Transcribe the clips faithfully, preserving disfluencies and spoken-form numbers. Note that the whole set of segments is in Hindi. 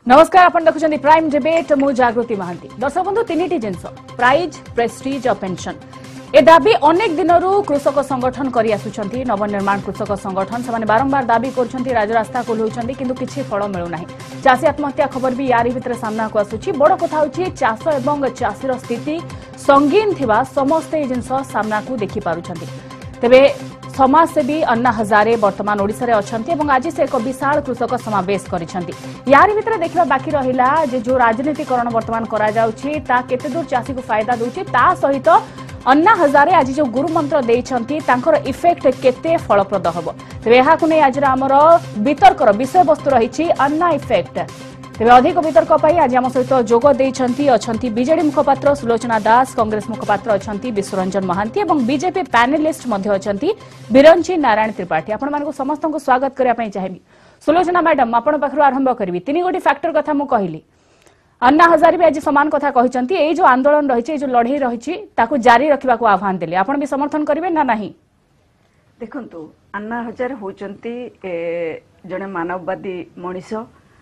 नमस्कार आपण देखुछन्ती प्राइम डिबेट मु जागृति महांती। दर्शक बंधु तीन जिनस प्राइज प्रेस्टीज और पेंशन ए दाबी अनेक दिनरू कृषक संगठन करि आसुछन्ती। नवनिर्माण कृषक संगठन से बारंबार दाबी करुछन्ती, राजरास्ता को लौछन्ती किंतु किछि फल मिलु नाही। चाषी आत्महत्या खबर भी यारी भितर सामना को आसुछि। बड़ कथा होछि चाष एवं चाषीर स्थिति संगीन थिबा समस्त जिनस सामना को देखि पारुछन्ती। तेबे समाजसेवी अन्ना हजारे वर्तमान ओडिशा रे अछन्ती एवं आज से एक विशाल कृषक समावेश करिसन्ती। यारी भितर देखिबा बाकी रहिला जे जो राजनीतिकरण वर्तमान करा जाउछि ता केते दूर चाषी को फायदा दोछि, ता सहित अन्ना हजारे आज जो गुरु मंत्र देइछन्ती तांकर इफेक्ट केते फलप्रद हबो। तेबे एहा को नै आज हमर वितर्कर विषय वस्तु रहिछि अन्ना इफेक्ट। तेबे अधिक वितर्क पाई आज आम सहित जोग देइछन्ती अछन्ती बीजेडी मुखपात्र सुलोचना दास, कांग्रेस मुखपात्र अछन्ती विश्वरंजन महांती एवं बीजेपी पैनलिस्ट मध्ये अछन्ती बिरंची नारायण त्रिपाठी। आपण मानको समस्त को स्वागत करिया पई चाहेबी। सुलोचना मैडम आपण पाखरु आरंभ करबी। तीन गोटी फैक्टर कथा मु कहिली, अन्ना हजारे भी आज समान कथा कहिसन्ती। ए जो आंदोलन रहिछि, जो लड़ाई रहिछि ताकू जारी रखिबा को आह्वान देले, आपण भी समर्थन करिवे ना नाही? देखंतु अन्ना हजार होचन्ती जने मानववादी मनीष,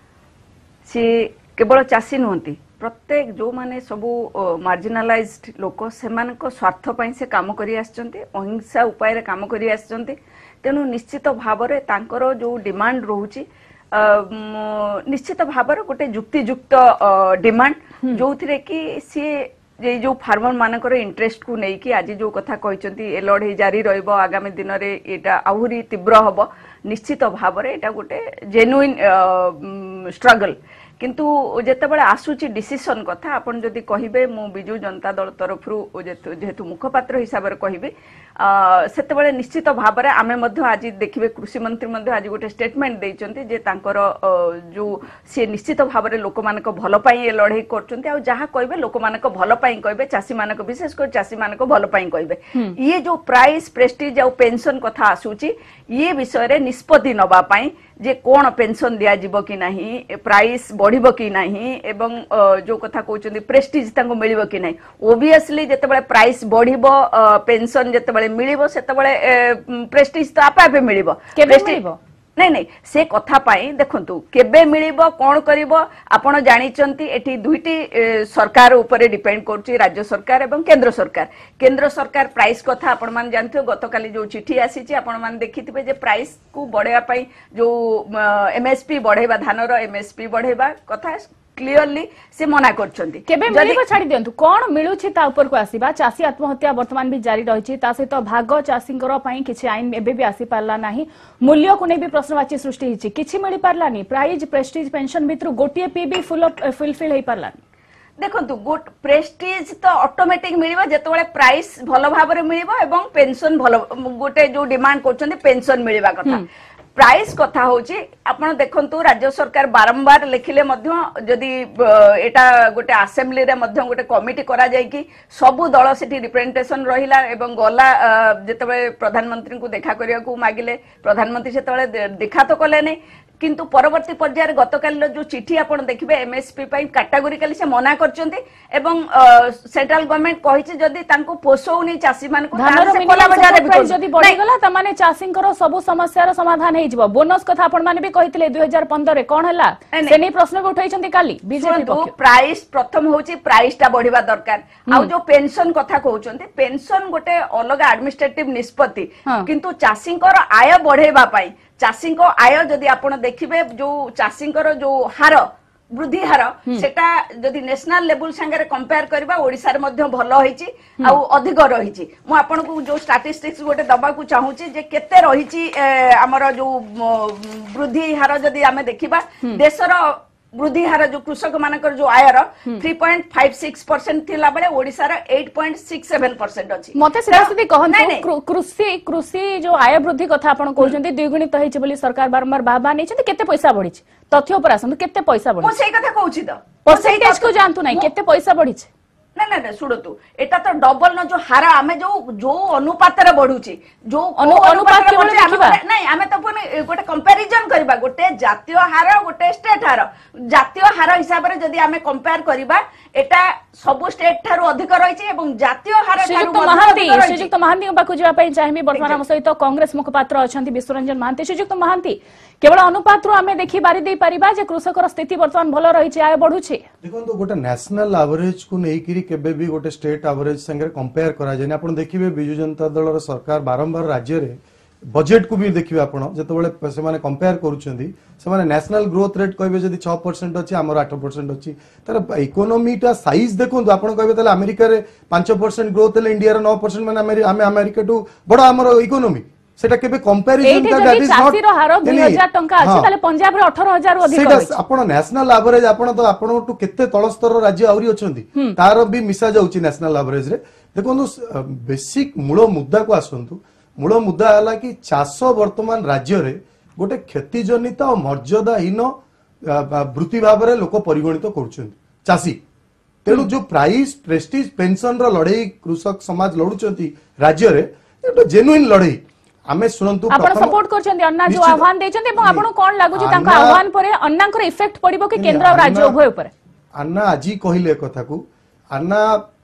सी केवल चाषी नुहंती, प्रत्येक जो माने सबू मार्जिनालाइज्ड लोक सेमानक स्वार्थ पई से काम करि आछन्ती, अहिंसा उपाय रे काम करि आछन्ती। तेनु निश्चित भावरे तांकर जो डिमांड रहूची निश्चित भावर गोटे युक्तियुक्त डिमांड जो थिरे कि सी जे जो फार्मर मानकर इंटरेस्ट को नहीं कि आज जो कथा कहते ए लड़ाई जारी रहिबो, आगामी दिन रे एटा आहुरी तीव्र हबो। निश्चित भावरे एटा गोटे जेन्युइन स्ट्रगल। किंतु जेतेबेले आसुची डिसीजन कथा आपण जदि कहिबे मु बिजू जनता दल तरफरु जेहेतु मुखपात्र हिसाब रे कहिबे सेतेबेले निश्चित भावरे आमे मध्य आज देखिबे कृषि मंत्री मध्य आज गोटे स्टेटमेंट देइचंती जे तांकर जो से निश्चित भावरे लोक मानक भलो पई ए लड़ाई करचंती। आ जहा कहिबे लोक मानक भलो पई कहिबे, चाषी मानक विशेष कर चाषी मानक भलो पई कहिबे। ये जो प्राइस प्रेस्टीज आ पेंशन कथा आसुची ये विषय रे निष्पत्ति नबा पई जे कोन पेंशन दिया जिवो कि नाही, प्राइस बढ़िबो कि नाही एवं जो कथा कहउचंदी प्रेस्टीज तांको मिलिबो कि नाही। ओबियसली जेतेबेले प्राइस बढ़िबो, पेंशन जेतेबेले मिलिबो सेतेबेले प्रेस्टीज तो आपे आपे मिलिबो। केबे मिलिबो नहीं नहीं से कथा पाई देखंतु केबे मिलिबो कोन करिवो आपण जानिचंती। एठी दुईटी सरकार ऊपर डिपेंड करछि, राज्य सरकार एवं केंद्र सरकार। केंद्र सरकार प्राइस कथा आपण मान जानथियो, गतकाली जो चिठी आसीछि आपण मान देखिथिबे जे प्राइस को बढ़ेया पई जो एमएसपी बढ़ेबा, धानर एमएसपी बढ़ेबा कथा क्लियरली से मना करछंती। केबे मिलिबो छाडी दियंतु, कोन मिलुछि ता ऊपर को आसीबा। चाषी आत्महत्या वर्तमान भी जारी रहिछि, ता सहित भाग चाषींकर पई किछि आइन एबे भी आसी पारला नाही। मूल्य को नै भी प्रश्नवाची सृष्टि हिछि, किछि मिलि पारलानी। प्राइज प्रेस्टीज पेंशन भितरु गोटिए पी भी फुल फुलफिल हे पारलानी। देखंतु गोट प्रेस्टीज तो ऑटोमेटिक मिलिबो जेतबेले प्राइस भलो भाबरे मिलिबो एवं पेंशन भलो गोटे जो डिमांड करछन्ती पेंशन मिलिबा कथा। प्राइस कथा होची आपण देखंतु राज्य सरकार बारंबार लेखिले मध्य जदि एटा गोटे असेंबली रे मध्य गोटे कमिटी करा जाय कि सबु दल सेठी रिप्रेजेंटेशन रहिला एवं गला जेतबे प्रधानमंत्री को देखा करिया को मागिले प्रधानमंत्री सेतबे देखा तो कले नै। किंतु परवर्ती पर्यायर गतकाल जो चिठी आपण देखिबे एमएसपी पई कैटेगोरिकली से मना करचंती एवं सेंट्रल गवर्नमेंट कहिछि जदि तांको पोसौनी चाषी मान को से कोला बजार भी जदि बढ़ी गला त माने चाषींकर सब समस्यार समाधान हे जिवो। बोनस कथा आपण माने भी कहितले दो हज़ार पंद्रह रे कोन हला से नै प्रश्न भी उठाइछंती काली बीजेपी पक्ष। प्राइस प्रथम होछि प्राइस टा बढ़िबा दरकार। आ जो पेंशन कथा कहउछंती पेंशन गोटे अलग एडमिनिस्ट्रेटिव निष्पत्ति, किंतु चाषींकर आय बढ़ेबा पई चाषी को आय जदि आपण देखिबे जो चाषी जो हार वृद्धि हार सेटा जदि नेशनल लेवल संगे कंपेयर करबा ओडिसा रे मध्य भलो होईची आ अधिक रहिची। मु आपण को जो स्टैटिस्टिक्स गोटे दबा को चाहूची जे केते रहिची हमर जो वृद्धि हार जदि आमे देखिबा देशर वृद्धि हार जो कृषक मानकर जो आयर तीन पॉइंट पाँच छह परसेंट थिला बेले ओडिसा रे आठ पॉइंट छह सात परसेंट अछि। मते सिधा सिधी कहंतु कृषि कृषि जो आय वृद्धि कथा आपण कहउचंती द्विगुणित होईची बोली सरकार बारंबार बाबा नैचंती। केते पैसा बढ़िची तथ्य ऊपर आसंतु, केते पैसा बढ़ी? मो सेही कथा कहउची त परसेंटेज को जानतु नै केते पैसा बढ़ीची। ना ना ना सुनतु एटा तो डबल न जो हार आमे जो जो अनुपात रे बढ़ुची जो अनुपात के बोले देखिबा नहीं आमे तो पुनी गोटे कंपैरिजन करबा गोटे जातीय हार गोटे स्टेट हार। जातीय हार हिसाब रे जदी आमे कंपेयर करबा एटा सब स्टेट थारु अधिक रहिछि एवं जातीय हार थारु महांती श्रीजुक्त महांती पाखु जिवा पई चाहेबी। वर्तमान हम सहित कांग्रेस मुखपात्र अछंती विश्वरंजन महांती। श्रीजुक्त महांती केवल अनुपात रु आमे देखि बारी दे परिबा जे कृषकर स्थिति वर्तमान भलो रही छै आय बढ़ु छै देखो तो गोटे नेशनल एवरेज को नहीं करी केबे भी गोटे स्टेट एवरेज संगे कंपेयर करा जाय आपण देखिबे बिजु जनता दल रो सरकार बारंबार राज्य रे बजेट को भी देखिबे आपण जेतबेले से माने कंपेयर करूछंदी से माने नेशनल ग्रोथ रेट कहबे जदी छह परसेंट अछि हमर आठ परसेंट अछि तर इकोनॉमी टा साइज देखो आपण कहबे तले अमेरिका रे पाँच परसेंट ग्रोथ ले इंडिया रे नौ परसेंट माने हम अमेरिका टू बड़ा हमर इकोनॉमी सेटा केबे कंपैरिजन ता दैट इज नॉट रो हारो दो हज़ार टंका अछि तले पंजाब रे अठारह हज़ार अधिक अछि सेटा आपण नेशनल एवरेज आपण तो आपण टू केते तळ स्तर राज्य आउरी अछंती तार भी मिसा जाउची नेशनल एवरेज रे देखो बेसिक मूल मुद्दा को आसंतु मूल मुद्दा हला कि चाष वर्तमान राज्य रे गोटे क्षतिजनित और मर्यादाहीन वृत्ति भाव रे लोक परिगणित करूछंती चासी तेणु जो प्राइस प्रेस्टीज पेंशन रो लड़ाई कृषक समाज लड़ुचंती राज्य रे एटा जेन्युइन लड़ाई आमे सुनंतु आपण सपोर्ट करछंती अन्ना जो आह्वान देछंती एवं आपण कोन लागु जे तांका आह्वान परे अन्नांकर इफेक्ट पड़िबो कि केंद्र और राज्य उभय ऊपर अन्ना आजी कहिले कथा को अन्ना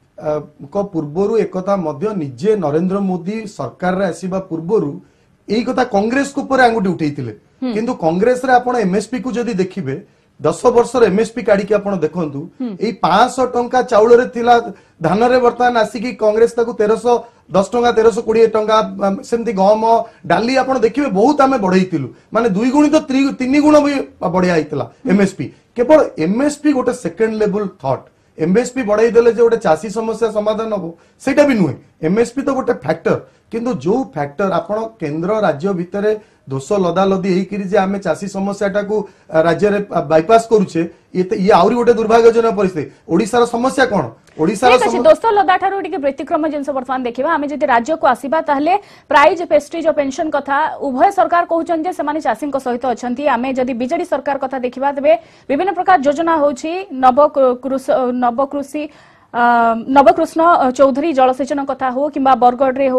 को पूर्वरु एकता मध्य निजे नरेंद्र मोदी सरकार रे आसीबा पूर्वरु एई कथा कांग्रेस को ऊपर आंगुठी उठैतिले किंतु कांग्रेस रे आपण एमएसपी को जदी देखिबे दस वर्ष एमएसपी काढी के आपण देखंतु एई पाँच सौ टंका चाउल रे थिला धान रे वर्तमान आसी कि कांग्रेस ताकू तेरह सौ दस टंका तेरह सौ बीस टंका सेमती गहम डाली आपण देखिबे बहुत आमे बढ़ैतिलु माने दुई गुणी तो तीन गुण भी बढ़िया आइतला एमएसपी केवल एमएसपी गोटे सेकंड लेवल थॉट एमएसपी बढ़ाई देले जे गोटे चासी समस्या समाधान हो सेटा भी नुहे एमएसपी तो गोटे फैक्टर किंतु जो फैक्टर आपण केंद्र राज्य भितरे दोष लदा लदी एही करी जे आमे चासी समस्याटा को राज्य रे बाईपास करूछे ये ये आउरी गोटे दुर्भाग्यजनक परिस्थिति ओडिसा रो समस्या कोन ओडिसा रो समस्या दोस्त लदा ठारो टिके व्यतिक्रम जिंस वर्तमान देखिबा आमे जति राज्य को आसीबा ताहले प्राइज पेस्टिज और पेंशन कथा उभय सरकार कहउछन जे सेमाने चासी को सहित अछंती आमे जति बीजेडी सरकार कथा देखिबा तबे विभिन्न प्रकार योजना होछि नव कृषि नव कृषि नवकृष्ण चौधरी जलसेचन कथा हो किंबा बरगढ़ रे हो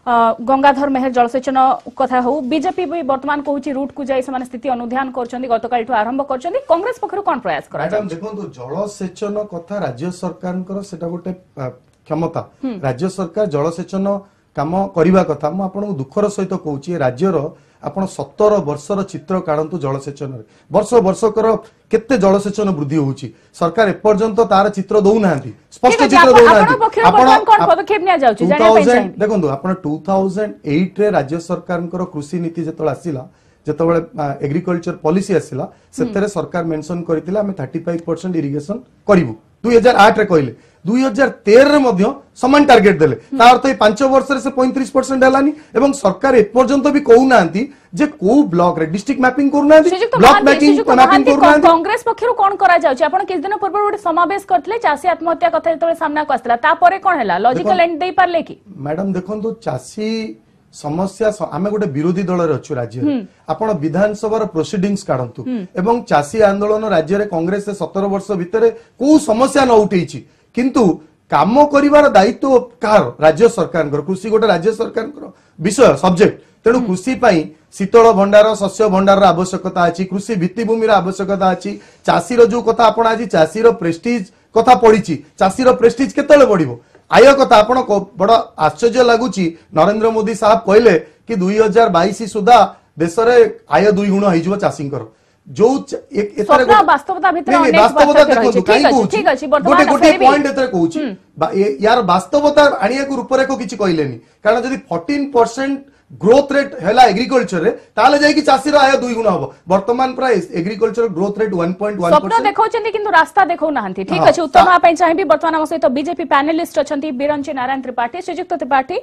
गंगाधर मेहर जलसेचन कथा हो बीजेपी भी वर्तमान कहूची रूट को जाई समान स्थिति अनुध्यान करछंदी गतकाल आरंभ करछंदी कांग्रेस पक्षरु कोन प्रयास करा मैडम देखंतु जलसेचन कथा राज्य सरकारनकर सेटा गोटे क्षमता राज्य सरकार जलसेचन काम करिबा कथा म आपन दुखर सहित कहूची राज्यर आपण सत्तर वर्षर चित्र काढंतु जलसेचन वर्ष वर्षकर केते जलसेचन वृद्धि होउची सरकार एपर्यंत तार चित्र दउ नांती स्पष्ट चित्र दउ नांती आपण कोन पदक्षेप निया जाउची जानिया पेंशन देखंतु आपण दो हज़ार आठ रे राज्य सरकारनकर कृषि नीति जतळ आसीला जतबळे एग्रीकल्चर पॉलिसी आसीला सेतरे सरकार मेंशन करथिला हम पैंतीस परसेंट इरिगेशन करिवु दो हज़ार आठ रे कहले दो हज़ार तेरह रे मध्य समान टार्गेट देले ता अर्थ पांच वर्ष रे से पैंतीस परसेंट हलानी एवं सरकार एपर्यंत भी कहू नांती जे को ब्लॉक रे डिस्ट्रिक्ट मैपिंग करू नांती ब्लॉक मैपिंग मैपिंग करू नांती कांग्रेस पक्षरु कोन करा जाउची आपण किछ दिन पूर्व गोटे समावेश करथले चासी आत्महत्या कथा जतबळे सामना को आस्तला ता परे कोन हला लॉजिकल एंड देई पारले की मैडम देखंतु चासी समस्या आमे गोटे विरोधी दल रे अछु राज्य आपण विधानसभा रो प्रोसीडिंग्स काढंतु एवं चासी आंदोलन राज्य रे कांग्रेस से सत्रह वर्ष भितरे को समस्या न उठैची किंतु काम करिवार दायित्व कार राज्य सरकार कृषि गोटे राज्य सरकार विषय सब्जेक्ट तेणु कृषि पाई शीतल भंडार शस्य भंडार आवश्यकता अछि कृषि भित्तिभूमि आवश्यकता अछि चासी रो जो कथा आपण आज चासी रो प्रेस्टीज कथा पड़ीची चासी रो प्रेस्टीज केतले बढ़िबो आय कथा आपण बड़ आश्चर्य लागुची नरेंद्र मोदी साहब कहले कि दो हज़ार बाईस सुधा देश रे आय दुई गुण होई जबो चासींकर जो एक एतरे वास्तवता भितर अनेक वास्तवता देखो काई कहूची गोटे गोटे पॉइंट एतरे कहूची यार वास्तवता आनिया को रूपरेख किछि कहलेनी कारण जदी चौदह परसेंट ग्रोथ रेट हैला एग्रीकल्चर रे ताले जाई कि चासी रो आय दुई गुण हबो वर्तमान प्राइस एग्रीकल्चर ग्रोथ रेट एक पॉइंट एक परसेंट स्वप्न देखौचंदी किंतु रास्ता देखौ नाहंती ठीक अछि उत्तर मा पई चाहिबी वर्तमान हम सहित बीजेपी पैनलिस्ट अछंती बिरंची नारायण त्रिपाठी श्रीजुक्त त्रिपाठी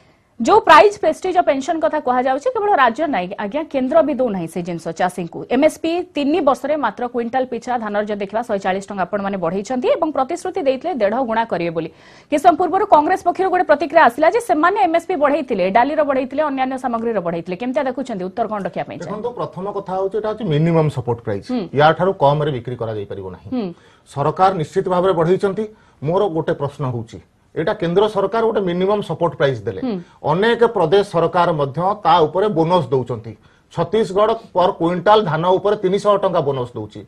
जो प्राइज प्रेस्टीज और पेंशन कथा कहा जाउछि केवल राज्य नै आज्ञा केंद्र भी दो नै से जिंस चासी को एमएसपी तीन वर्ष रे मात्र क्विंटल पिछा धानर जो देखबा एक सौ चालीस टंका आपण माने बढ़ै छंती एवं प्रतिश्रुति देइतले डेढ़ गुणा करिवे बोली किसम पूर्व कांग्रेस पक्षर गोटे प्रतिक्रिया आसिला जे सेमाने एमएसपी बढ़ैतिले डाली रो बढ़ैतिले अन्य सामग्री रो बढ़ैतिले केमता देखुछंती उत्तर कोन रखिया पई छै देखो प्रथम कथा होछि एटा होछि मिनिमम सपोर्ट प्राइस या थारु कम रे बिक्री करा जाई परिबो नाही सरकार निश्चित भाव रे बढ़ै छंती मोर गोटे प्रश्न होछि एटा केंद्र सरकार गोटे मिनिमम सपोर्ट प्राइस देले अनेक प्रदेश सरकार मध्य ता ऊपर बोनस दउचंती छत्तीसगढ़ पर क्विंटाल धान ऊपर तीन सौ टंका बोनस दउची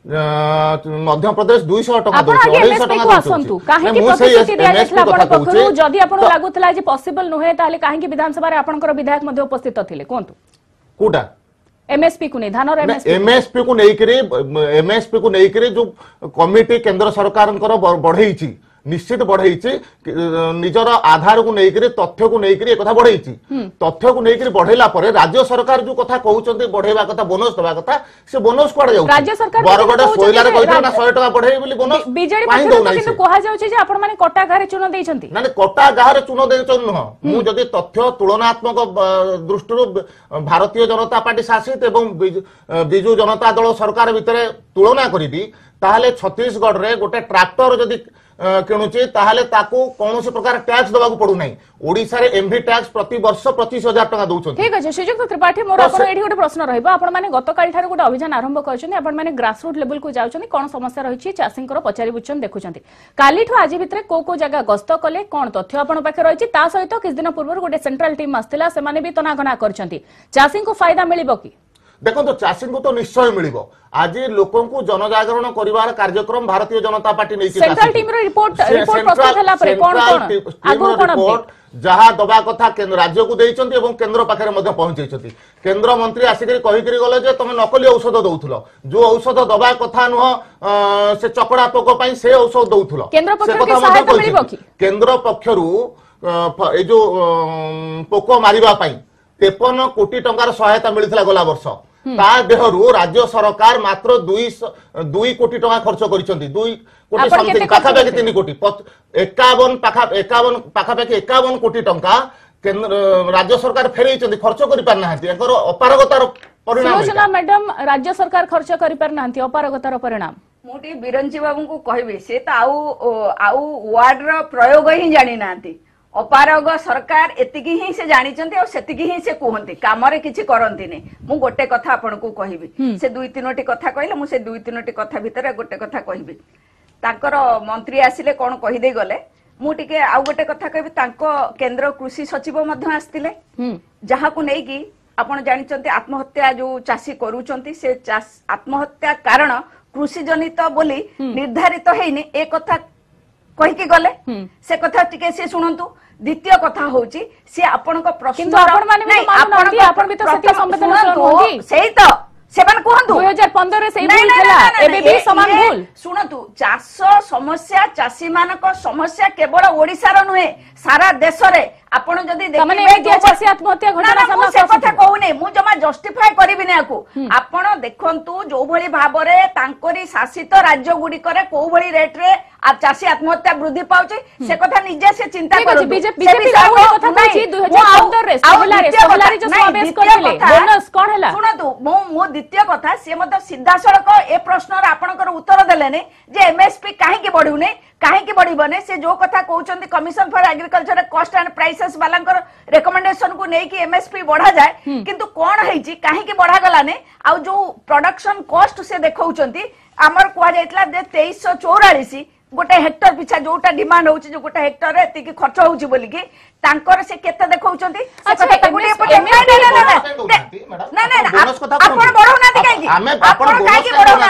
मध्य प्रदेश दो सौ टंका दउची दो सौ टंका दउची काहे कि प्रतिश्रुति दिया गेसला आपण पखरु जदी आपण लागुतला जे पॉसिबल नहे ताले काहे कि विधानसभा रे आपणकर विधायक मध्ये उपस्थित थिले कोंतु कोडा एमएसपी को नहीं धान एमएसपी को नहीं एमएसपी को नहीं जो कमिटी केंद्र सरकार बढ़ई निश्चित बढ़ई निजर आधार को लेकर तथ्य को लेकर एक कथा बढ़ई तथ्य को लेकर बढ़ेला परे राज्य सरकार जो कथा कहउचंती बढ़ेबा कथा बोनस देबा कथा से बोनस कोड जाउ राज्य सरकार बरगड सोइलार कहथि ना सौ टका बढ़ेई बोली बोनस बीजेडी पक्षरु किंतु कोहा जाउची जे आपण माने कटा गारे चुन देइछंती ना कटा गारे चुन देइछन न मु जदी तथ्य तुलनात्मक दृष्टिरु भारतीय जनता पार्टी शासित एवं बिजू जनता दल सरकार भितरे तुलना करिबी ताहाले छत्तीसगढ़ रे गोटे ट्रैक्टर जदी किणुची ताहाले ताकू कौन से प्रकार टैक्स दबाकू पड़ू नहीं ओडिसा रे एमवी टैक्स प्रति वर्ष पच्चीस हजार टका दउछन ठीक अछि श्रीजुक्त त्रिपाठी मोर आपण एठी गोटे प्रश्न रहइबो आपण माने गतकाल ठार गोटे अभियान आरंभ करछन आपण माने ग्रास रूट लेवल को जाउछन कोन समस्या रहिछि चासिंकर पचारि बुछन देखुछन काली ठो आज भितरे को को जगह गस्त कले कोन तथ्य आपण पाखे रहिछि ता सहित किछ दिन पूर्व गोटे सेंट्रल टीम आस्तिला से माने भी तनाघना करछंती चासिं को फायदा मिलिबो की देखो तो चाषी को तो निश्चय मिलिबो आज लोकों को जनजागरण करिवार कार्यक्रम भारतीय जनता पार्टी नै सेंट्रल टीम रो रिपोर्ट रिपोर्ट प्रस्तुत हला परे कोन कोन आगु कोन रिपोर्ट जहा दबा कथा केंद्र राज्य को देइचंती एवं केंद्र पाखरे मध्ये पहुंचैचंती केंद्र मंत्री आसिकरी कहि करी गले जे तुम नकली औषध दउथुलो जो औषध दबा कथा न से चकड़ा पोको पई से औषध दउथुलो केंद्र पक्षरु की सहायता मिलिबो की केंद्र पक्षरु ए जो पोको मारिबा पई तेपन कोटी टंकार सहायता मिलिथिला गला वर्ष ता देहरु राज्य सरकार मात्र दुई कोटी टका खर्च करिसंती दुई कोटी समथिंग पाखापाखि तीन कोटी एकावन पाखा एकावन पाखापाखि एकावन कोटी टंका केंद्र राज्य सरकार फेरैचंती खर्च करि पार नाहंती एकर अपारगतार परिणाम सुलोचना मैडम राज्य सरकार खर्च करि पार नाहंती अपारगतार परिणाम मोटी बिरंजी बाबू को कहबे से त आउ आउ वार्ड रो प्रयोग ही जानि नाहंती अपारग सरकार एतिकी ही से जानिचंती और सेतिकी ही से कहंती कामरे किछि करंती नै मु गोटे कथा आपन को कहिबी से दुई तीनोटी कथा कहले मु से दुई तीनोटी कथा भितर गोटे कथा कहिबी ताकर मंत्री आसिले कोन कहि दे गले मु टिके आ गोटे कथा कहबी तांको केंद्र कृषि सचिव मध्ये आस्तिले जहा को नै कि आपन जानिचंती आत्महत्या जो चासी करूचंती से आत्महत्या कारण कृषि जनित बोली निर्धारित हेइनी ए कथा कहि के गले से कथा टिके से सुनंतु द्वितीय कथा होची से आपन को प्रश्न किंतु आपण माने भी मानती आपण भी तो सत्य संवेदनशील होंगी सेही तो सेवन कहंतु दो हज़ार पंद्रह रे सेही भूल थला एबे भी समान भूल सुनंतु चाष समस्या चासी मानक समस्या केवल ओडिसा रो नहे सारा देश रे आपण जदी देखिबे चासी आत्महत्या घटना सामना से कथा कहूने मु जमा जस्टिफाई करिबि नै आकू आपण देखंतु जो भली भाबरे तांकरी शासित राज्य गुडी करे को भली रेट रे आ चासी आत्महत्या वृद्धि पाउची से कथा निजे से चिंता करू बीजेपी कथा कहछि दो हज़ार पंद्रह रे सोहलारे सोहलारे जो समावेश करथिले बोनस कोन हला सुनतु मु मु द्वितीय कथा से मत सीधा सड़क ए प्रश्न रे आपनकर उत्तर देलेने जे एमएसपी काहे के बढ़ुने काहे के बढ़िबने से जो कथा कहउचंती commission for agriculture cost and prices वालांकर रेकमेंडेशन को नै कि एमएसपी बढ़ा जाए किंतु कोन हेछि काहे के बढ़ा गलाने आ जो प्रोडक्शन कॉस्ट से देखउचंती हमर कोआ जायतला जे तेईस सौ चौवालीस गोटे हेक्टर पिछा जोटा डिमांड होउची जो गोटे हेक्टर रे एतिकी खर्च होउची बोली कि तांकर से केते देखउचंती अच्छा गुडी पटे ना ना ना आपण बढौ ना काहे कि आपण काहे कि बढौ ना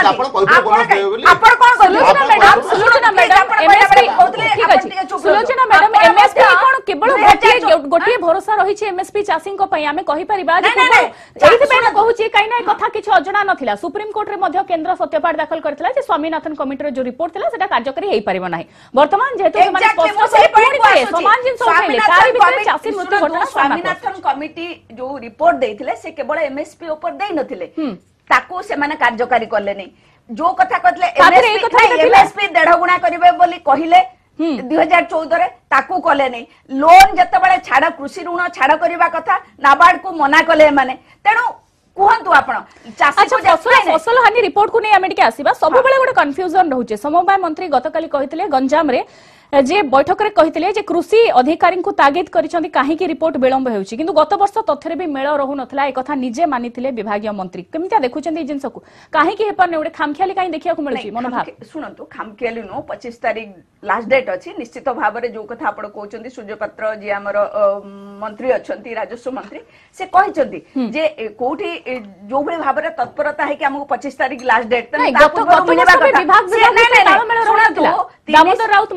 आपण कोन Sulochana madam Sulochana madam MSP ठीक अछि सुलोचना मैडम एमएसपी कोन केवल गोटे गोटे भरोसा रही छै एमएसपी चासिंग को पई हमें कहि परिबा जे एथि पे कहूची काई ना कथा किछ अजणा नथिला सुप्रीम कोर्ट रे मध्य केंद्र सत्यपाठ दाखल करथिला जे स्वामीनाथन कमिटी रे जो रिपोर्ट थिला सेटा कार्यकारी हेई परिबो नाही वर्तमान जेहेतु माने स्पष्ट से पूरी समान जिन सोचले तारि भितर चासी मृत्यु घटना स्वामीनाथन कमिटी जो रिपोर्ट देथिले से केवल एमएसपी ऊपर देई नथिले ताको से माने कार्यकारी करले नै जो कथा कहले एमएसपी एमएसपी डेढ़ गुणा करिवे बोली कहिले दो हज़ार चौदह रे ताकू कले नै लोन जते बेले छाड़ कृषि ऋण छाड़ करबा कथा नाबार्ड को मना कले माने तेनु कुहंतु आपण चासी को फसल फसल हानि रिपोर्ट को नै आमे टिके आसीबा सब बेले गोटे कन्फ्यूजन रहउचे समवाय मंत्री गतकाली कहितले गंजाम रे जे बैठक रे कहितले जे कृषि अधिकारी को तागिद करिसंती काहे की रिपोर्ट विलंब हेउची किंतु गत वर्ष तथ्य भी मेल रहु नथला ए कथा निजे मानिथिले विभागीय मंत्री केमिता देखुचंती ए जिंस को काहे की हेपन ओडे खामखियाली काहे देखिया को मिलची मनोभाव सुनंतु खामखियाली नो पच्चीस तारीख लास्ट डेट अछि निश्चित भाव रे जो कथा आपण कहउचंती सूर्यपात्र जे हमर मंत्री अछंती राजस्व मंत्री से कहिसंती जे कोठी जो भली भाव रे तत्परता है कि हमको पच्चीस तारीख लास्ट डेट तने गत गत विभाग विभाग दामोदर राउत मंत्री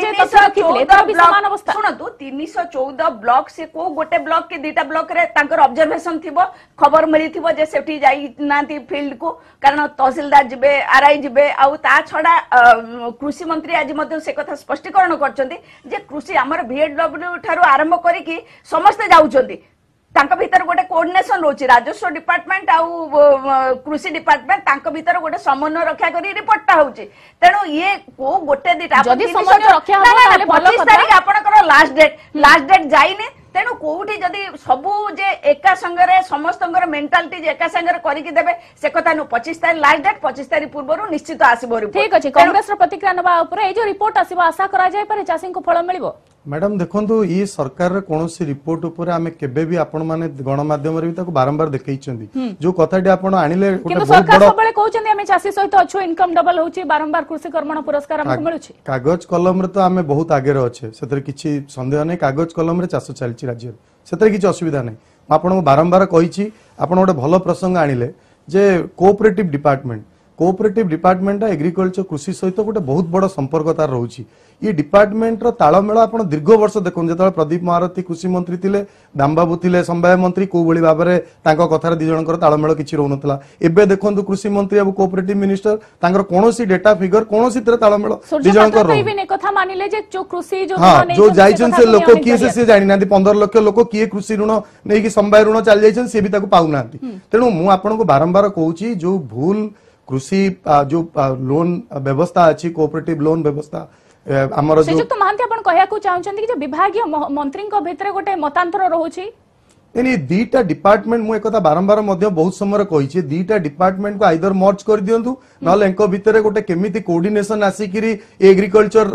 जे तथ्य रखिथिले तार भी समान अवस्था सुनतु तीन सौ चौदह ब्लॉक से को गोटे ब्लॉक के दीटा ब्लॉक रे तांकर ऑब्जर्वेशन थिबो खबर मिली थिबो जे सेठी जाई नांती फील्ड को कारण तहसीलदार जिबे आरआई जिबे आउ ता छडा कृषि मंत्री आज मध्ये से कथा स्पष्टीकरण करछन्ती जे कृषि हमर वीएडब्ल्यू ठारो आरंभ करी कि समस्त जाउछन्ती तांका भीतर गोटे कोऑर्डिनेशन रोची राजस्व डिपार्टमेंट आउ कृषि डिपार्टमेंट तांका भीतर गोटे समन्वय रक्षा करी रिपोर्टटा होची तेनु ये को गोटे दिटा जदी समन्वय रक्षा हो ताले भलो पच्चीस तारिख आपनकर लास्ट डेट लास्ट डेट जाइने तेणु कोठी जदि सबू जे एका संगरे समस्तंगर मेंटालिटी जे एका संगरे करी कि देबे से कथा नु पच्चीस तारिख लास्ट डेट पच्चीस तारिख पूर्वरु निश्चित आसीबो रिपोर्ट ठीक अछि कांग्रेस रो प्रतिक्रिया नबा ऊपर ए जो रिपोर्ट आसीबो आशा करा जाय पारे चासी को फल मिलिबो मैडम देखो ये सरकार कौन रिपोर्ट उपर आमे केबे भी आपण माने गणमाध्यम रे भी ताको बारंबार देखैछन्ती जो कथाटी आपण आनिले किंतु सरकार सबले कहउछन्ती आमे चासी सहित अछु इनकम डबल होउची बारंबार कृषि कर्मण पुरस्कार हमको मिलुची कागज कलम रे तो आमे बहुत आगे रे अछि सेतरे किछि संदेह नै कागज कलम रे चाष चलछि राज्य सेतरे किछि असुविधा नै आपण बारंबार कहिछि आपण गोटे भलो प्रसंग आनिले जे cooperative department cooperative department agriculture कृषि सहित गोटे बहुत बड़ संपर्क तार रोची ये डिपार्टमेंट रो तालमेल आपण दीर्घ वर्ष देखो जेतले प्रदीप महारथी कृषि मंत्री थिले दामबाबू थिले संवाय मंत्री को बळी भाबरे तांको कथार दि जनकर तालमेल किछि रहनतला एबे देखंतु कृषि मंत्री अब कोऑपरेटिव मिनिस्टर तांकर कोनोसी डेटा फिगर कोनोसी तर तालमेल दि जनकर तो इबे ने कथा मानिले जे जो कृषि जो हां जो जाइछन से लोक किए से से जानि नांती पंद्रह लाख लोक किए कृषि ऋण नै कि संवाय ऋण चल जाइछन से भी ताको पाउ नांती तेनु मु आपण को बारंबार कहूची जो भूल कृषि जो लोन व्यवस्था अच्छी कोऑपरेटिव लोन व्यवस्था हमर जो श्रीजुक्त महांती आपण कहया को चाहउछन कि जे विभागीय मंत्री को भितरे गोटे मतांतर रहउची एनी दीटा डिपार्टमेंट मु एकता बारंबार मध्य बहुत समय कहिछि दीटा डिपार्टमेंट को आइदर मर्ज कर दियंतु नले एंको भितरे गोटे केमिति कोऑर्डिनेशन आसिकिरी एग्रीकल्चर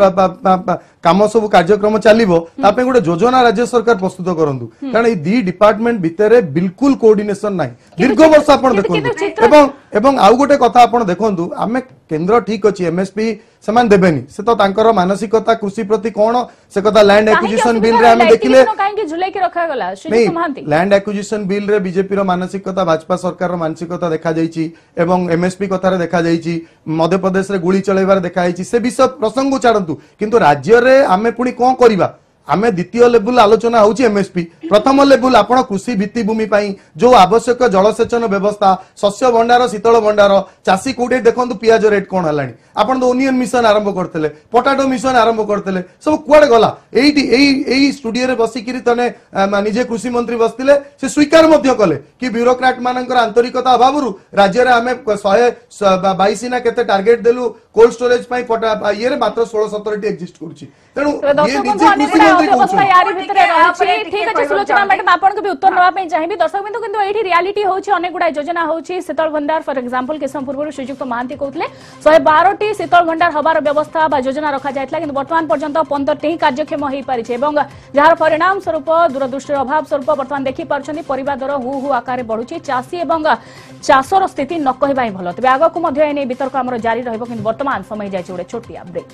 काम सब कार्यक्रम चलिबो तापे गोटे योजना राज्य सरकार प्रस्तुत करंतु कारण ए दी डिपार्टमेंट भितरे बिल्कुल कोऑर्डिनेशन नाही दीर्घ वर्ष आपण देखंतु एवं एवं आउ गोटे कथा आपण देखंतु आमे केंद्र ठीक अछि एमएसपी समान देबेनी से तो तांकर मानसिकता कृषि प्रति कोन से कथा लैंड एक्विजिशन बिल रे हमें देखिले काहे कि झुले के रखा गला Srijukta Mahanty land acquisition bill रे बीजेपी रो मानसिकता भाजपा सरकार रो मानसिकता देखा जाईची एवं एमएसपी कथा रे देखा जाईची मध्य प्रदेश रे गुली चलेबार देखा जाईची से विषय प्रसंग छाड़ंतु किंतु राज्य रे आमे पुनी कोन करिबा आमे द्वितीय लेवल आलोचना होची एमएसपी प्रथम लेवल आपण कृषि भित्ति भूमि पाई जो आवश्यक जलसेचन व्यवस्था शस्य भंडार शीतल भंडार चासी कोडे देखंतु पियाज रेट कोन हलानी आपण तो ओनियन मिशन आरंभ करतले पोटाटो मिशन आरंभ करतले सब कुआडे गला एई एई एई स्टूडियो रे बसी किरी तने निजे कृषि मंत्री बसतिले से स्वीकार मध्य कले कि ब्यूरोक्रेट मानकर आंतरिकता अभावरु राज्य रे आमे एक सौ बाईस ना केते टार्गेट देलु कोल्ड स्टोरेज पाई पोटा ये रे मात्र सोलह सत्रह टी एग्जिस्ट करछि तेनु ये निजे कृषि अवस्था यारी भितरे रहछि ठीक अछि सुलोचना मैडम आपन के भी उत्तर नवा पे चाहिबी दर्शक बिंदु किंतु एठी रियलिटी होछि अनेक गुडा योजना होछि शीतल भंडार फॉर एग्जांपल केसम पूर्व श्रीजुक्त महांती कहथले एक सौ बारह टी शीतल भंडार हबार व्यवस्था बा योजना रखा जायतला किंतु वर्तमान पर्यंत पंद्रह टी कार्यक्षम होई पारिछे एवं जहार परिणाम स्वरूप दूरदृष्टि अभाव स्वरूप वर्तमान देखि पारछनी परिवार दर हु हु आकार बढ़ुछि चासी एवं चासर स्थिति न कहबाई भलो तबे आगो को मध्य एने वितर्क हमर जारी रहबो किंतु वर्तमान समय जाय छोड़े छोटिया ब्रेक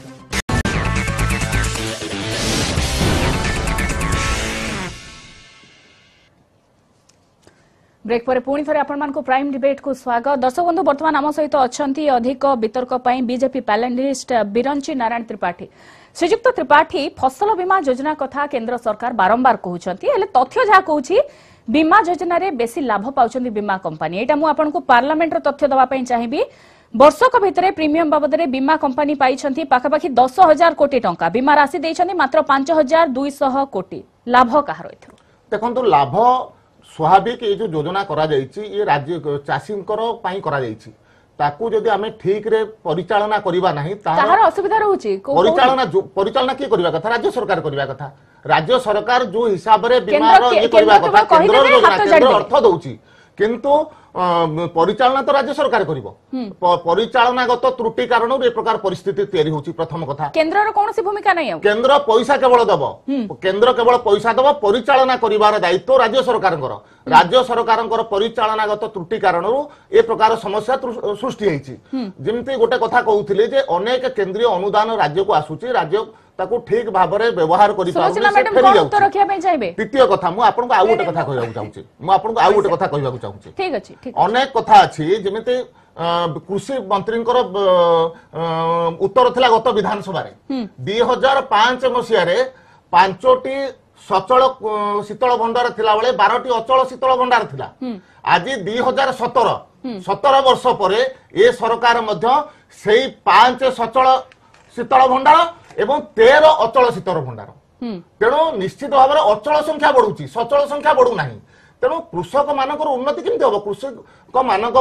ब्रेक पर पुणी थे आपण मानक प्राइम डिबेट को स्वागत दर्शक बंधु वर्तमान आम सहित अच्छी अधिक वितर्क बीजेपी पैनलिस्ट बिरंची नारायण त्रिपाठी श्रीजुक्त त्रिपाठी फसल बीमा योजना कथा केंद्र सरकार बारंबार कहउछंती हेले तथ्य जहा कहउछि बीमा योजना रे बेसी लाभ पाउछंती बीमा कंपनी एटा मु आपन को पार्लियामेंट रो तथ्य दवा पई चाहिबी वर्षक भितरे प्रीमियम बाबद रे बीमा कंपनी पाइछंती पाखापाखि दस हजार कोटी टंका बीमा राशि देइछंती मात्र पांच हजार दुई सौ कोटी लाभ कहार एथरो देखंतु लाभ स्वाभाविक ये जो योजना करा जायछि ये राज्य चाषींकर पई करा जायछि ताकू जदि आमे ठीक रे परिचालना करिबा नाही ताहार असुविधा रहउछि परिचालना परिचालना की करिबा कथा राज्य सरकार करिबा कथा राज्य सरकार जो हिसाब रे बीमा रो ये करिबा कथा केंद्र योजना केंद्र अर्थ दउछि किंतु परिचालना तो राज्य सरकार करिवो परिचालनागत त्रुटि कारण ए प्रकार परिस्थिति तयारी होछि प्रथम कथा केंद्र रो कोनोसी भूमिका नै केंद्र पैसा केवल दबो केंद्र केवल पैसा दबो परिचालना करिवार दायित्व राज्य सरकारଙ୍କର राज्य सरकारଙ୍କର परिचालनागत त्रुटि कारण ए प्रकार समस्या सृष्टि हेछि जेमति गोटे कथा कहउथिले जे अनेक केंद्रीय अनुदान राज्य को आसुछि राज्य ताको ठीक भाबरे व्यवहार करि पाउनी से फेरि जाउछि रखिया पे चाहिबे द्वितीय कथा मु आपन को आ गोटे कथा कहबाक चाहूछि मु आपन को आ गोटे कथा कहबाक चाहूछि ठीक अछि अनेक कथा अछि जेमिति कृषि मंत्री उत्तर थिला गत विधानसभा दुई हजार पांच मसीह पांचटी सचल शीतल भंडार थिला बेले बारटी अचल शीतल भंडार थिला आज दुई हजार सतर सतर वर्ष पर ए सरकार मध्य सेई पांच सचल शीतल भंडार एवं तेरह अचल शीतल भंडार तेणु निश्चित भाव में अचल संख्या बढ़ुची सचल संख्या बढ़ू ना तेणु कृषक मानकर उन्नति केमती हम कृषक मानक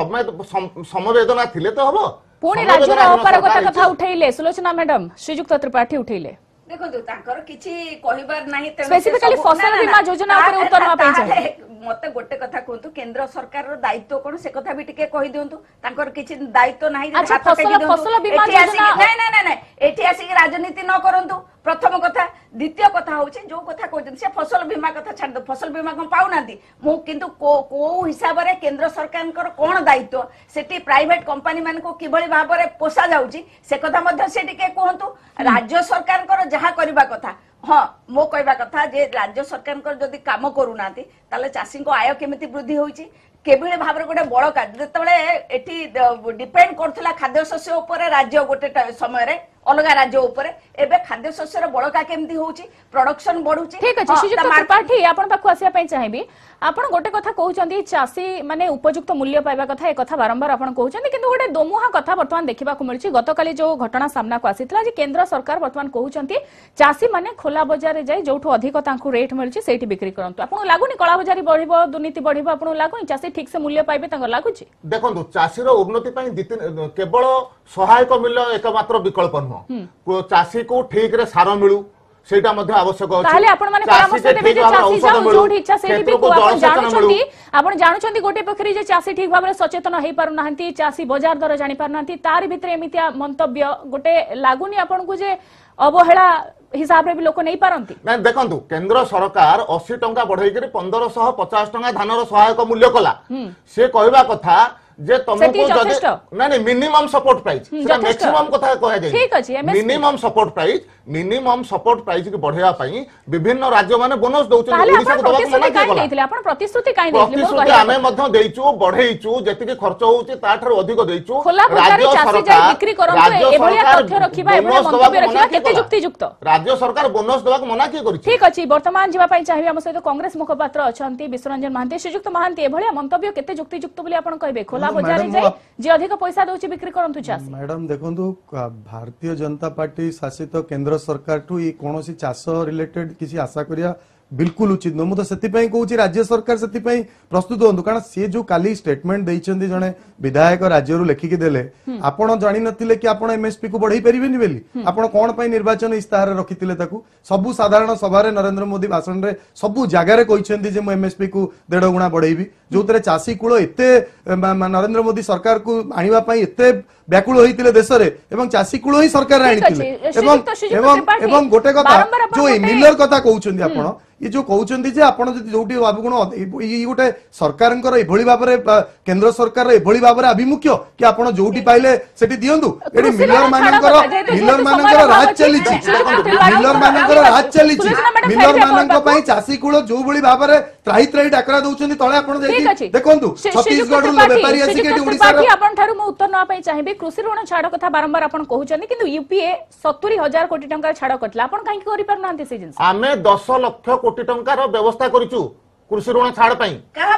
समवेदना थिले तो हम पुणी राज्य अपारगता कथा उठैले सुलोचना मैडम श्रीजुक्त त्रिपाठी उठैले देखो तांकर किछि कहिबार नाही स्पेसिफिकली फसल बीमा योजना ऊपर उत्तर मा पई छै मते गोटे कथा कहतु केंद्र सरकार रो दायित्व कोन से कथा भी टिके कहि दियंतु तांकर किछि दायित्व नाही अच्छा फसल फसल बीमा योजना नै नै नै एठी आसी राजनीति न करंतु प्रथम कथा द्वितीय कथा होछि जो कथा कहजन से फसल बीमा कथा छाड़ दो फसल बीमा कोन पाउ नांती मु किंतु को को हिसाब रे केंद्र सरकार कर कोन दायित्व सेठी प्राइवेट कंपनी मान को किबळी भाव रे पोसा जाउची से कथा मध्ये से टिके कहंतु राज्य सरकार कर जहा करबा कथा हाँ मो कहवा कथा जे राज्य सरकार कर जदि काम करू नांती ताले चासी को आय केमिति वृद्धि होइची केबळे भाव रे गोटे बड़ कार्य जेतबळे एठी डिपेंड करथला खाद्य शस्य ऊपर राज्य गोटे समय रे अलग राज्य ऊपर एबे खाद्य शस्य बड़का केमती होउची प्रोडक्शन बढ़ुची ठीक अछि श्रीजुक्त त्रिपाठी आपण पाखु आसिया पई चाहेबी आपण गोटे कथा कहउचंदी चासी माने उपयुक्त मूल्य पाइबा कथा ए कथा बारंबार आपण कहउचंदी किंतु गोटे दोमुहा कथा वर्तमान देखिबा को मिलची गतकाली जो घटना सामना को आसीतला जे केंद्र सरकार वर्तमान कहउचंती चासी माने खोला बाजार रे जाई जोठो अधिक तांकु रेट मिलची सेठी बिक्री करंतु आपण लागुनी कला बाजारी बढ़िबो दुर्नीति बढ़िबो आपण लागुनी चासी ठीक से मूल्य पाइबे तांगर लागुची देखंतु चासी रो उन्नति पई केवल सहायक मूल्य एकमात्र विकल्प नुह चासी को ठीक रे सार मिलू सेटा मध्ये आवश्यक अछि ताले आपण माने परामर्श देबे जे चासी जाऊ जोठी इच्छा सेठी भी आपण जानुछंती आपण जानुछंती गोटे पखरी जे चासी ठीक भाबरे सचेतन हेई पारु नाहंती चासी बाजार दर जानि पारु नाहंती तारि भितरे एमितिया मंतव्य गोटे लागुनी आपण को जे अवहेला हिसाब रे भी लोक नै पारंती नै देखंतु केंद्र सरकार अस्सी टंका बढ़ाई के पंद्रह सौ पचास टंका धानर सहायक मूल्य कला से कहबा कथा जे तुमको जदि नै नै मिनिमम सपोर्ट प्राइस सेटा मैक्सिमम कथा कहै जाय ठीक अछि minimum support price minimum support price के बढ़ेया पई विभिन्न राज्य माने बोनस दउछन ओडिसा को दबाक मना के दैथिले आपण प्रतिश्रुति काई दैथिले मोर कहै हमें मध्य देइछु बढ़ेइछु जति खर्च होउची ता थार अधिक देइछु राज्य सरकार बिक्री करंतु एभलिया तथ्य रखिबा एभलिया मंतव्य रखिबा केते जुक्ति युक्त राज्य सरकार बोनस दबाक मना के करिछि ठीक अछि वर्तमान जीवा पई चाहिबे हम सहित कांग्रेस मुखपात्र अछंती विश्वरंजन महांती श्रीजुक्त महांती एभलिया मंतव्य केते जुक्ति युक्त बोली आपण कहबे खोला बाजार रे जाई जे अधिक पैसा दउची बिक्री करंतु चासी मैडम देखंतु भारतीय जनता पार्टी शासित केंद्र सरकार ठू कोनोसी चाष रिलेटेड किसी आशा करिया बिल्कुल उचित न मु तो सेति पई कहूची राज्य सरकार सेति पई प्रस्तुत होंतु कारण से जो काली स्टेटमेंट देइचंदी जने विधायक राज्य रु लेखि के देले आपण जानि नथिले कि आपण एमएसपी को बढ़ाई परिबेनी बेली आपण कोन पई निर्वाचन इस्ताहार रखितिले ताकू सबु साधारण सभा रे नरेंद्र मोदी भाषण रे सबु जगह रे कहिचंदी जे मु एमएसपी को डेढ़ गुणा बढ़ाईबी जोतरे चासी कुळ एते नरेंद्र मोदी सरकार को आनिबा पई एते व्याकुल होइतिले देश रे एवं चासी कुळ ही सरकार आनितिले एवं एवं एवं गोटे कथा जो मिलर कथा कहउचंदी आपण ये जो कहउचंदी जे आपण जदि जोटी बाबू गुण ई गोटे सरकारनकर एभली भाबरे केंद्र सरकार एभली भाबरे अभिमुख्य कि आपण जोटी पाइले सेठी दियंतु एडी मिलर मानकर मिलर मानकर राज चलीछि मिलर मानकर राज चलीछि मिलर मानक पई चासी कुळ जो भली भाबरे त्राही त्राही डाकरा दउचंदी तळे आपण जाई देखंतु छत्तीसगढ़ रो व्यापारी आसी के ओडिसा रो आपण थारु मु उत्तर न पई चाहिबे कृषि ऋण छाड़ कथा बारंबार आपण कहउचंदी किंतु यूपीए सत्तर हजार कोटी टंका छाड़ कटला आपण काहे करि पर नांती से जिंस आमे दस लाख कोटी टंकार व्यवस्था करिचु कृषि ऋण छाड़ पई कहा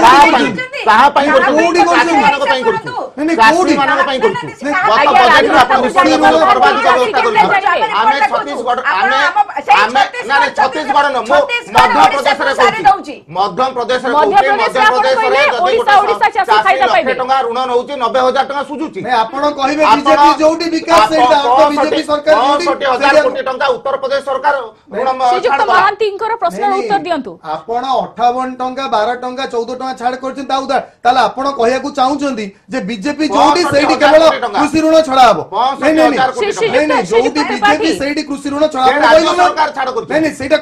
पई कहा पई कोडी चासी मानक पई करछु नै कोडी मानक पई करछु गत बजट रे आपण विषय बर्बादी का व्यवस्था करिछु आमे छत्तीसगढ़ आमे आमे ना ना छत्तीसगढ़ न मध्य प्रदेश रे कहछि मध्य प्रदेश रे कहछि मध्य प्रदेश रे ओडिसा ओडिसा चासी फायदा पाइबे टंका ऋण नउछि नब्बे हजार टंका सुजुछि नै आपण कहिबे बीजेपी जोटी विकास सेटा तो बीजेपी सरकार जोटी पचास हजार कोटी टंका उत्तर प्रदेश सरकार ऋण श्रीजुक्त महांतींकर प्रश्न उत्तर दियंतु आपण अट्ठावन टंका बारह टंका चौदह टंका छाड़ करछन ता उदार ताला आपण कहया को चाहुचंदी जे बीजेपी जोटी सेठी केवल कृषि ऋण छड़ा हबो नै नै नै नै जोटी बीजेपी सेठी कृषि ऋण छड़ा हबो सरकार छाड़ करछ नै नै सेटा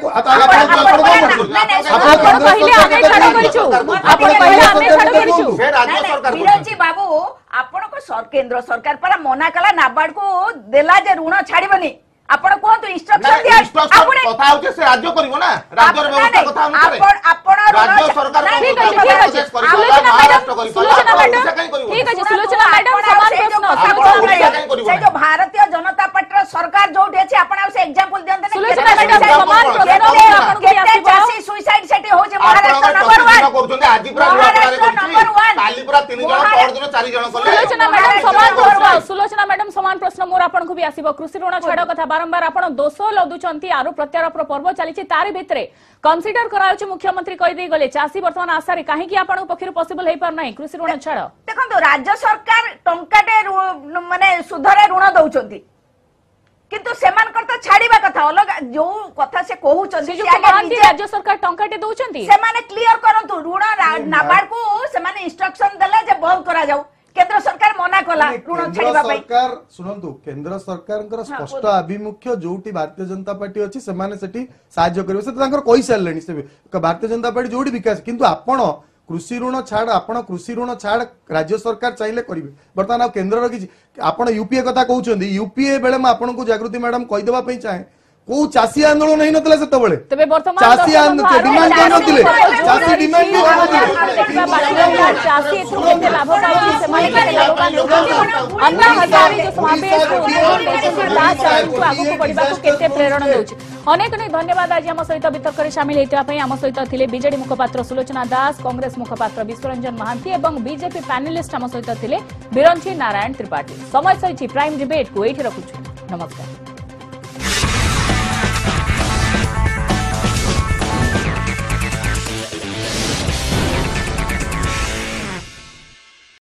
आपण कहिले आमे छाड़ करछु आपण कहिले आमे छाड़ करछु से राज्य सरकार विराजी बाबू आपण को केंद्र सरकार पर मना कला नाबार्ड को देला जे ऋण छाड़ीबनी आपण कोहतु इंस्ट्रक्शन दिया आपण कथा होचे से राज्य करिवो ना राज्यर व्यवस्था कथा अनुसार आपण आपण राज्य सरकार ठीक अछि ठीक अछि सुलोचना मैडम सुलोचना मैडम ठीक अछि सुलोचना मैडम समान प्रश्न से जो भारतीय जनता पार्टी सरकार जोठी अछि आपण से एग्जांपल दियंते सुलोचना मैडम समान प्रश्न आपण के आसीबो चासी सुसाइड सेठी होचे महाराष्ट्र नंबर वन करछन्ते आजि पूरा नंबर वन काली पूरा तीन जण पर दिन चार जण कले सुलोचना मैडम समान प्रश्न सुलोचना मैडम समान प्रश्न मोर आपण को भी आसीबो कृषि ऋण छाड़ कथा बारंबार आपण दोष लदुचंती आरु प्रत्यारोप पर्व चली तारि भितरे कंसीडर कराउछि मुख्यमंत्री कहि दे गले चासी वर्तमान आसारे काहे कि आपण पखिर पॉसिबल हेई पर नाही कृषि ऋण छाड़ देखंतु राज्य सरकार टंकाटे माने सुधरे ऋण दउचंती किंतु सेमान करता छाड़ीबा कथा अलग जो कथा से कहउचंती से आगे राज्य सरकार टंकाटे दउचंती से माने क्लियर करंतु ऋण नाबार्ड को से माने इंस्ट्रक्शन देले जे बंद करा जाऊ केंद्र सरकार मना कला ऋण छाड़ीबा पई सरकार सुनंतु केंद्र सरकारଙ୍କର ସ୍ପଷ୍ଟ ଆଭିମୁଖ୍ୟ ଯୋଉଠି ଭାରତୀୟ ଜନତା ପାର୍ଟି ଅଛି ସେମାନେ ସେଠି ସାହାଯ୍ୟ କରିବେ ସେ ତାଙ୍କର କହି ସାରିଲେଣି ସେ ଭାରତୀୟ ଜନତା ପାର୍ଟି ଯୋଉଠି ବିକାଶ କିନ୍ତୁ ଆପଣ कृषि ऋण छाड़ आपण कृषि ऋण छाड़ राज्य सरकार चाहिए करेंगे बर्तमान आ केन्द्र किसी आपण यूपीए कथा कहते यूपीए बेले मैं आपन को जागृति मैडम कहीदेवाई चाहे को चाषी आंदोलन नहीं नतला से तबले तबे वर्तमान चाषी आंदोलन डिमांड कर नथिले चाषी डिमांड भी कर चाषी एथु केते लाभ पाउछि से माने केते लाभ पाउछि अन्ना हजारी जो समावेश को उन्होंने ता चालू को आगु को बढ़िबा को केते प्रेरणा देउछि अनेक अनेक धन्यवाद आज हम सहित वितर्क रे शामिल हेतिबा पई हम सहित थिले बीजेडी मुखपात्र सुलोचना दास कांग्रेस मुखपात्र विश्वरंजन महांती एवं बीजेपी पैनलिस्ट हम सहित थिले बिरंची नारायण त्रिपाठी समय सहित प्राइम डिबेट को एठी रखुछु नमस्कार।